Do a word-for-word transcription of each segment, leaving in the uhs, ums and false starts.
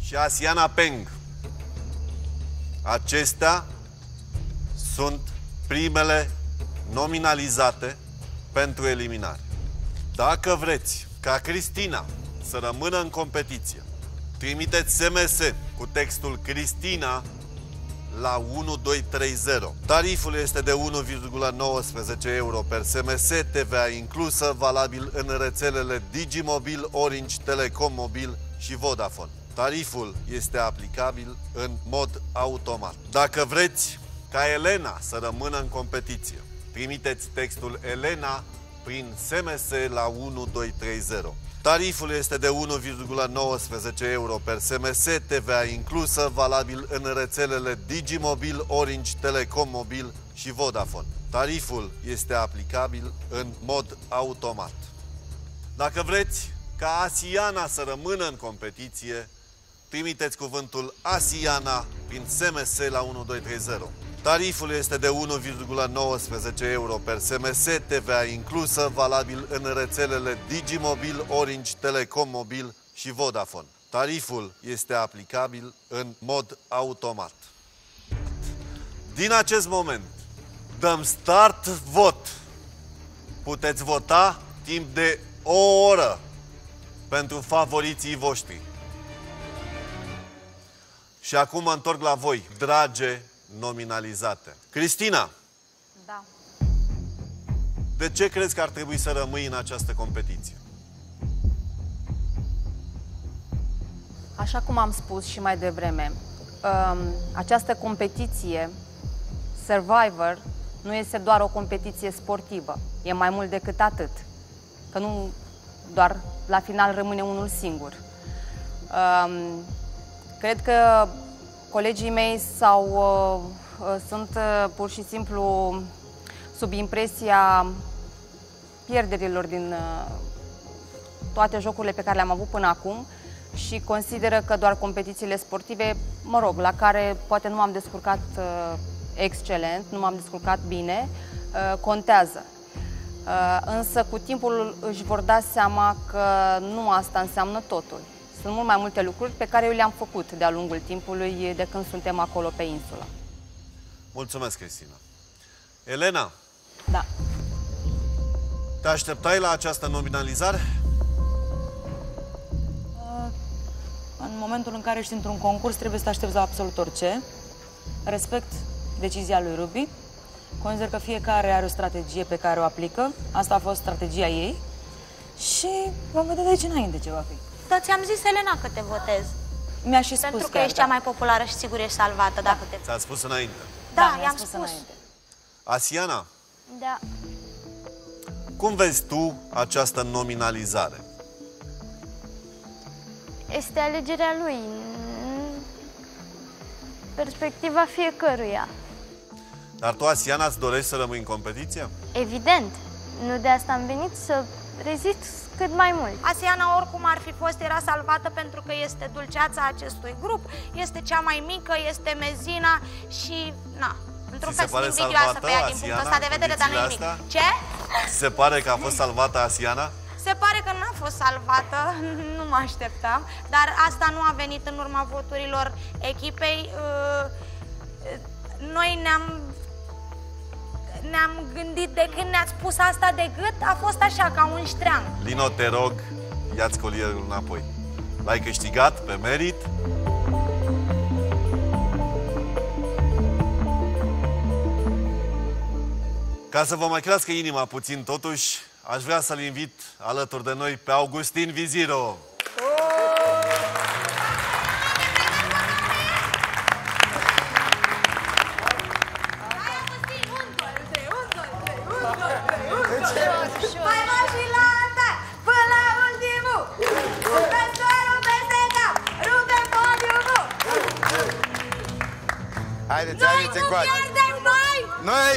și Asiana Peng. Acestea sunt primele nominalizate pentru eliminare. Dacă vreți ca Cristina să rămână în competiție, trimiteți S M S cu textul Cristina la unu doi trei zero. Tariful este de unu virgulă nouăsprezece euro per S M S, T V A inclusă, valabil în rețelele Digimobil, Orange, Telecom Mobil și Vodafone. Tariful este aplicabil în mod automat. Dacă vreți ca Elena să rămână în competiție, trimiteți textul Elena prin S M S la unu doi trei zero. Tariful este de unu virgulă nouăsprezece euro per S M S, T V A inclusă, valabil în rețelele Digimobil, Orange, Telecom Mobil și Vodafone. Tariful este aplicabil în mod automat. Dacă vreți ca Asiana să rămână în competiție, trimiteți cuvântul Asiana prin S M S la unu doi trei zero. Tariful este de unu virgulă nouăsprezece euro per S M S, T V A inclusă, valabil în rețelele Digimobil, Orange, Telecom Mobil și Vodafone. Tariful este aplicabil în mod automat. Din acest moment, dăm start vot. Puteți vota timp de o oră pentru favoriții voștri. Și acum mă întorc la voi, drage nominalizate. Cristina! Da. De ce crezi că ar trebui să rămâi în această competiție? Așa cum am spus și mai devreme, această competiție Survivor nu este doar o competiție sportivă. E mai mult decât atât. Că nu doar la final rămâne unul singur. Cred că colegii mei sau uh, sunt uh, pur și simplu sub impresia pierderilor din uh, toate jocurile pe care le-am avut până acum și consideră că doar competițiile sportive, mă rog, la care poate nu m-am descurcat uh, excelent, nu m-am descurcat bine, uh, contează. Uh, însă cu timpul își vor da seama că nu asta înseamnă totul. Sunt mult mai multe lucruri pe care eu le-am făcut de-a lungul timpului de când suntem acolo pe insulă. Mulțumesc, Cristina. Elena? Da. Te așteptai la această nominalizare? În momentul în care ești într-un concurs, trebuie să te aștepți la absolut orice. Respect decizia lui Ruby. Consider că fiecare are o strategie pe care o aplică. Asta a fost strategia ei. Și vom vedea de aici înainte ce va fi. Dar ți-am zis, Elena, că te votez. Mi-a și spus Pentru că chiar, ești da. cea mai populară și sigur ești salvată, da. Dacă te... Ți-a spus înainte. Da, da i-am spus. spus. Asiana, Da. cum vezi tu această nominalizare? Este alegerea lui, perspectiva fiecăruia. Dar tu, Asiana, îți dorești să rămâi în competiție? Evident, nu de asta am venit, să rezist cât mai mult. Asiana, oricum ar fi fost, era salvată pentru că este dulceața acestui grup, este cea mai mică, este mezina și, na, într-un fel sunt invidioasă pe ea din punctul ăsta de vedere, dar nu nimic. Ce? Se pare că a fost salvată Asiana? Se pare că n-a fost salvată, nu mă așteptam, dar asta nu a venit în urma voturilor echipei. Noi ne-am ne-am gândit de când ne-ați spus asta de gât, a fost așa, ca un ștreang. Lino, te rog, ia-ți colierul înapoi. L-ai câștigat pe merit. Ca să vă mai crească inima puțin totuși, aș vrea să-l invit alături de noi pe Augustin Viziro. Haideți, haideți încoace! Noi! Noi!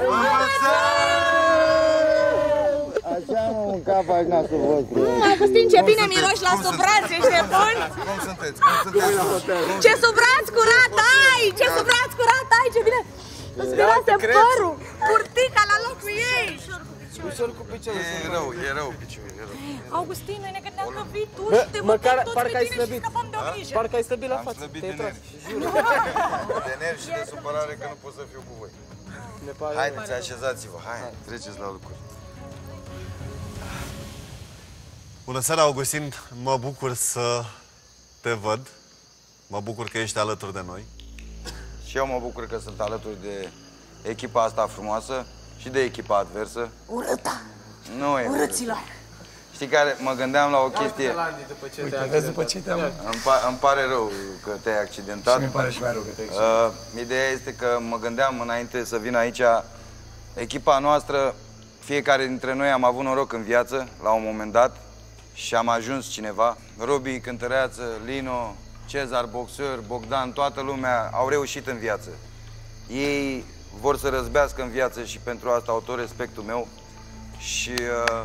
Așa mă mânca pe nasul vostru. Augustin, ce bine miroși la subraț, ești nebun? Cum sunteți? Cum sunteți? Ce subraț curat ai! Ce subraț curat ai! Ce bine! Îți mirase părul! Purtica la locul ei! Ușor cu piciorul. E rău, e rău piciorul, e rău. Augustin, noi ne gândeam că vii tu Bă, și te măcar votăm toți parcă pe ai tine și slăbit. scăpăm Uite, o grijă. Parcă ai slăbit la Am față. slăbit Te-ai de tras. nervi. De nervi și de supărare că nu pot să fiu cu voi. Ne pare Haideți, așezați-vă, hai, treceți la lucruri. Bună seara, Augustin, mă bucur să te văd. Mă bucur că ești alături de noi. Și eu mă bucur că sunt alături de echipa asta frumoasă și de echipa adversă. Urâta! Nu e. Urâților! Știi care, mă gândeam la o chestie. Uite, vezi după ce te-am... Îmi, pa îmi pare rău că te-ai accidentat. Și mi pare și mai rău că te-ai accidentat. Uh, ideea este că mă gândeam înainte să vin aici, echipa noastră, fiecare dintre noi am avut noroc în viață, la un moment dat, și am ajuns cineva. Robi, cântăreață, Lino, Cezar, boxer, Bogdan, toată lumea au reușit în viață. Ei vor să răzbească în viață și pentru asta au tot respectul meu. Și... Uh,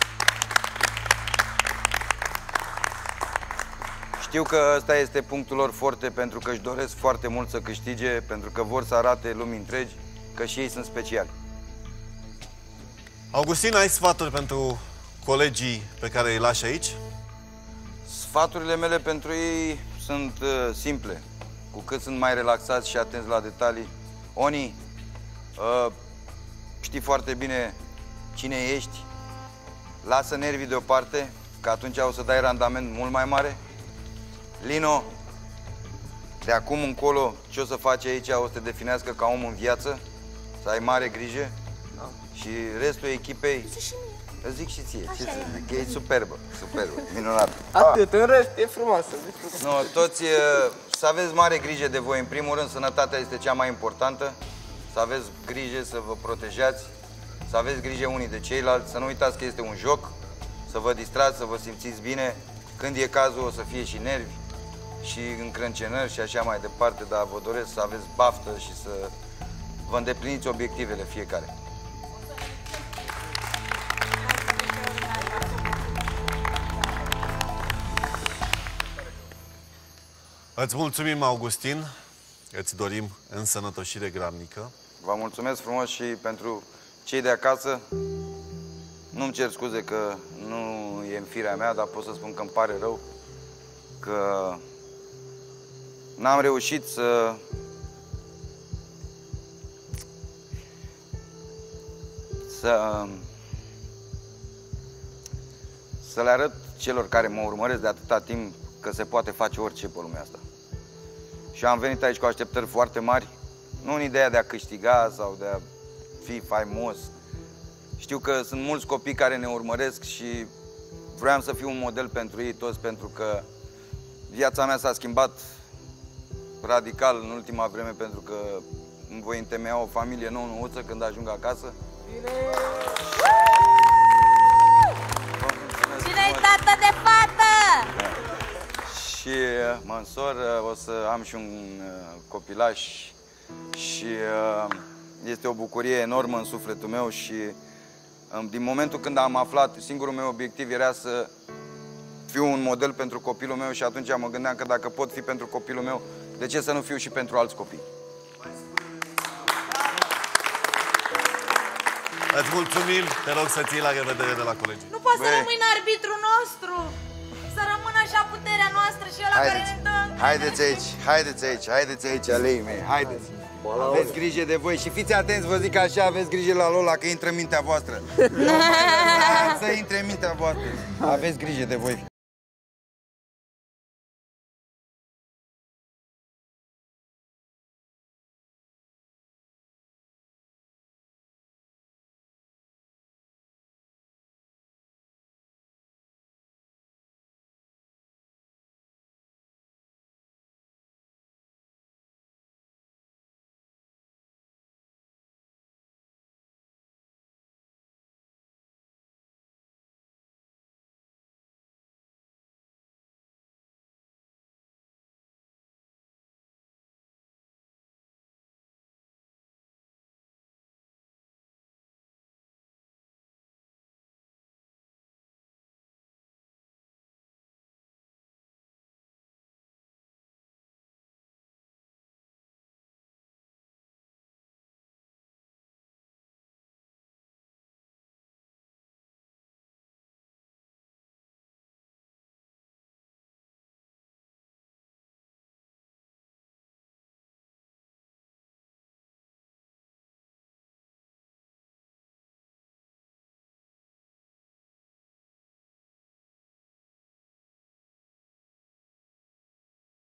Știu că ăsta este punctul lor forte, pentru că își doresc foarte mult să câștige, pentru că vor să arate lumii întregi că și ei sunt speciali. Augustin, ai sfaturi pentru colegii pe care îi lași aici? Sfaturile mele pentru ei sunt uh, simple. Cu cât sunt mai relaxați și atenți la detalii. Oni, uh, știi foarte bine cine ești. Lasă nervii deoparte, că atunci o să dai randament mult mai mare. Lino, de acum încolo, ce o să faci aici o să te definească ca om în viață, să ai mare grijă. Da. Și restul echipei, îți zic și ție, ce să zic, că e superbă, superbă, minunată. Atât, în rest, e frumoasă. Nu, toți, să aveți mare grijă de voi. În primul rând, sănătatea este cea mai importantă. Să aveți grijă să vă protejați, să aveți grijă unii de ceilalți, să nu uitați că este un joc, să vă distrați, să vă simțiți bine. Când e cazul, o să fie și nervi și încrâncenări și așa mai departe, dar vă doresc să aveți baftă și să vă îndepliniți obiectivele fiecare. Îți mulțumim, Augustin, îți dorim însănătoșire grabnică. Vă mulțumesc frumos și pentru cei de acasă. Nu-mi cer scuze că nu e în firea mea, dar pot să spun că îmi pare rău că n-am reușit să să să le arăt celor care mă urmăresc de atâta timp că se poate face orice pe lumea asta. Și am venit aici cu așteptări foarte mari, nu în ideea de a câștiga sau de a fi faimos. Știu că sunt mulți copii care ne urmăresc și vreau să fiu un model pentru ei toți, pentru că viața mea s-a schimbat radical în ultima vreme, pentru că îmi voi întemeia o familie nou-nouță când ajung acasă. Cine-i tată de fată? Da. Și mă însor, o să am și un copilaș și este o bucurie enormă în sufletul meu și din momentul când am aflat, singurul meu obiectiv era să fiu un model pentru copilul meu și atunci mă gândeam că dacă pot fi pentru copilul meu, de ce să nu fiu și pentru alți copii? Îți mulțumim, te rog să ții la revedere de la colegi. Nu poți să rămâi arbitru nostru, să rămână așa puterea noastră și ăla care ne dă... Haideți aici, haideți aici, haideți aici, alei mei, haideți. Aveți grijă de voi și fiți atenți, vă zic așa, aveți grijă la Lola, că intră în mintea voastră. Să intre în mintea voastră. Aveți grijă de voi.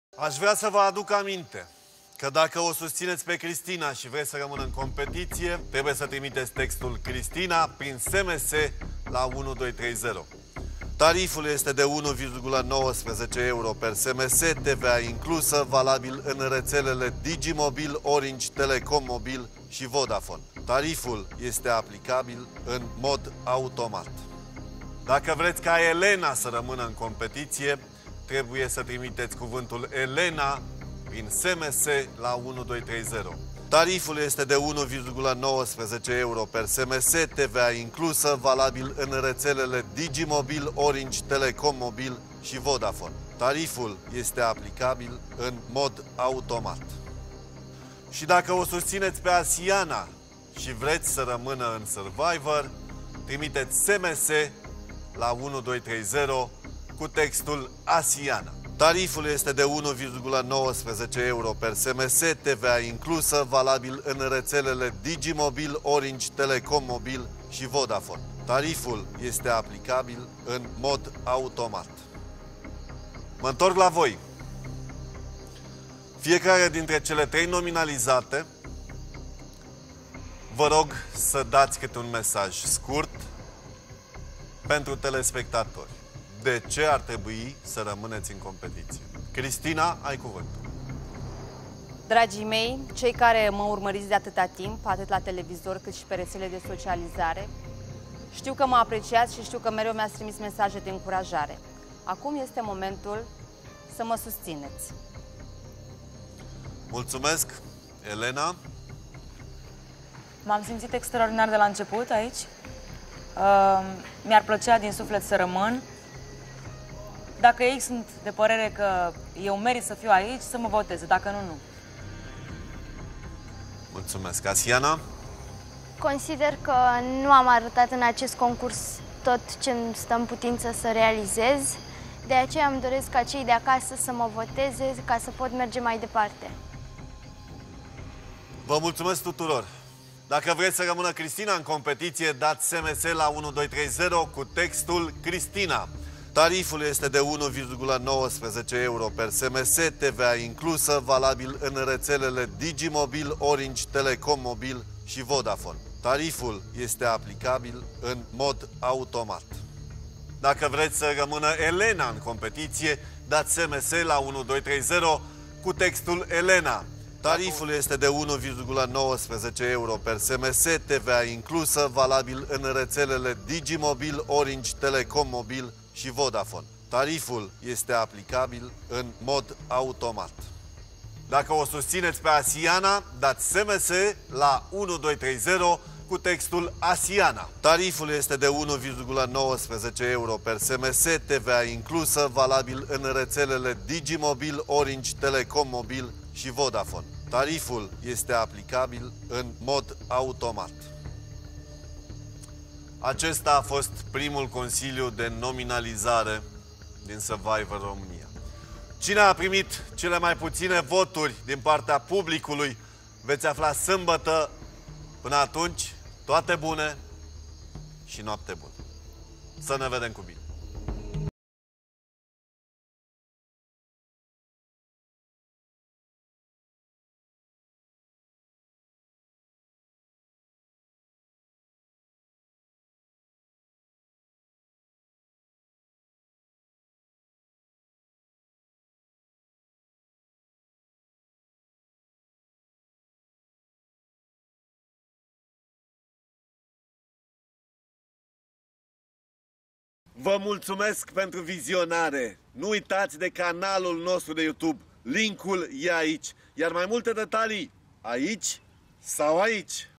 Aș vrea să vă aduc aminte că dacă o susțineți pe Cristina și vreți să rămână în competiție, trebuie să trimiteți textul Cristina prin S M S la unu doi trei zero. Tariful este de unu virgulă nouăsprezece euro per S M S, T V A inclusă, valabil în rețelele Digimobil, Orange, Telecom Mobil și Vodafone. Tariful este aplicabil în mod automat. Dacă vreți ca Elena să rămână în competiție, trebuie să trimiteți cuvântul Elena prin S M S la unu doi trei zero. Tariful este de unu virgulă nouăsprezece euro per S M S, T V A inclusă, valabil în rețelele Digimobil, Orange, Telecom Mobil și Vodafone. Tariful este aplicabil în mod automat. Și dacă o susțineți pe Asiana și vreți să rămână în Survivor, trimiteți S M S la unu doi trei zero cu textul Asiana. Tariful este de unu virgulă nouăsprezece euro per S M S, T V A inclusă, valabil în rețelele Digimobil, Orange, Telecom Mobil și Vodafone. Tariful este aplicabil în mod automat. Mă întorc la voi. Fiecare dintre cele trei nominalizate, vă rog să dați câte un mesaj scurt pentru telespectatori. De ce ar trebui să rămâneți în competiție? Cristina, ai cuvântul. Dragii mei, cei care mă urmăriți de atâta timp, atât la televizor cât și pe rețele de socializare, știu că mă apreciați și știu că mereu mi-ați trimis mesaje de încurajare. Acum este momentul să mă susțineți. Mulțumesc, Elena. M-am simțit extraordinar de la început aici. Uh, mi-ar plăcea din suflet să rămân. Dacă ei sunt de părere că eu merit să fiu aici, să mă voteze, dacă nu, nu. Mulțumesc. Asiana? Consider că nu am arătat în acest concurs tot ce îmi stă în putință să realizez. De aceea îmi doresc ca cei de acasă să mă voteze ca să pot merge mai departe. Vă mulțumesc tuturor! Dacă vreți să rămână Cristina în competiție, dați S M S la unu doi trei zero cu textul Cristina. Tariful este de unu virgulă nouăsprezece euro per S M S, T V A inclusă, valabil în rețelele Digimobil, Orange, Telecom Mobil și Vodafone. Tariful este aplicabil în mod automat. Dacă vreți să rămână Elena în competiție, dați S M S la unu doi trei zero cu textul Elena. Tariful este de unu virgulă nouăsprezece euro per S M S, T V A inclusă, valabil în rețelele Digimobil, Orange, Telecom Mobil și Vodafone. Tariful este aplicabil în mod automat. Dacă o susțineți pe Asiana, dați S M S la unu doi trei zero cu textul Asiana. Tariful este de unu virgulă nouăsprezece euro per S M S, T V A inclusă, valabil în rețelele Digimobil, Orange, Telecom Mobil și Vodafone. Tariful este aplicabil în mod automat. Acesta a fost primul consiliu de nominalizare din Survivor România. Cine a primit cele mai puține voturi din partea publicului veți afla sâmbătă. Până atunci, toate bune și noapte bună. Să ne vedem cu bine! Vă mulțumesc pentru vizionare! Nu uitați de canalul nostru de YouTube. Linkul e aici. Iar mai multe detalii aici sau aici.